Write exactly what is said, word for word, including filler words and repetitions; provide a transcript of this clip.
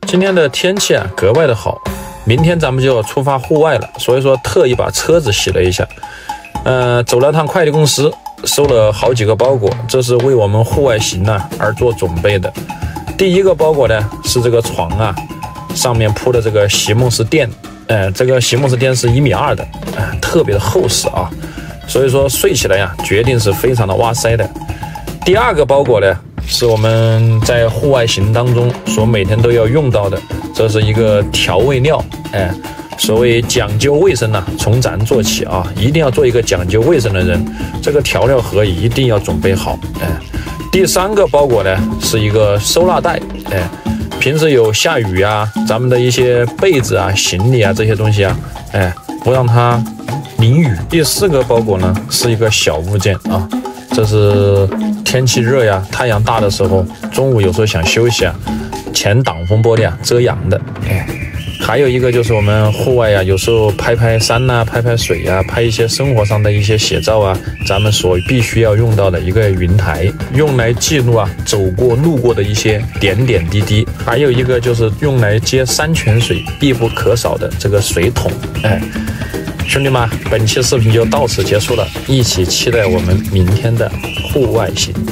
今天的天气啊格外的好，明天咱们就要出发户外了，所以说特意把车子洗了一下，呃，走了趟快递公司，收了好几个包裹，这是为我们户外行啊而做准备的。第一个包裹呢是这个床啊，上面铺的这个席梦思垫，呃，这个席梦思垫是一米二的，呃，特别的厚实啊，所以说睡起来呀、啊，决定是非常的哇塞的。第二个包裹呢，是我们在户外行当中所每天都要用到的，这是一个调味料，哎，所谓讲究卫生呢、啊，从咱做起啊，一定要做一个讲究卫生的人，这个调料盒一定要准备好，哎。第三个包裹呢，是一个收纳袋，哎，平时有下雨啊，咱们的一些被子啊、行李啊这些东西啊，哎，不让它淋雨。第四个包裹呢，是一个小物件啊，这是天气热呀，太阳大的时候，中午有时候想休息啊，前挡风玻璃啊遮阳的，哎。还有一个就是我们户外啊，有时候拍拍山呐、啊，拍拍水啊，拍一些生活上的一些写照啊，咱们所必须要用到的一个云台，用来记录啊走过路过的一些点点滴滴。还有一个就是用来接山泉水必不可少的这个水桶。哎，兄弟们，本期视频就到此结束了，一起期待我们明天的户外行。